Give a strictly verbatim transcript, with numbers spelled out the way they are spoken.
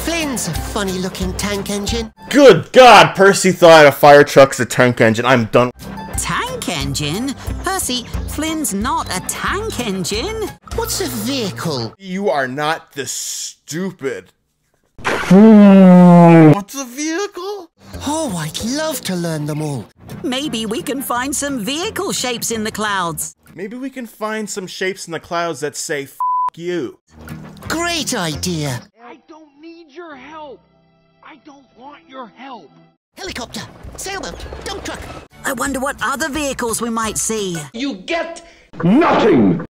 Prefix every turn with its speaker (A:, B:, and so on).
A: Flynn's a funny-looking tank engine.
B: Good God, Percy thought a fire truck's a tank engine. I'm done.
C: Tank engine? Percy, Flynn's not a tank engine.
A: What's a vehicle?
B: You are not this stupid. What's a vehicle?
A: Oh, I'd love to learn them all.
C: Maybe we can find some vehicle shapes in the clouds.
B: Maybe we can find some shapes in the clouds that say F you.
A: Great idea.
D: I don't need your help. I don't want your help.
A: Helicopter, sailboat, dump truck.
C: I wonder what other vehicles we might see.
D: You get
E: nothing.